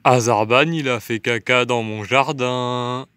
Azarban, il a fait caca dans mon jardin.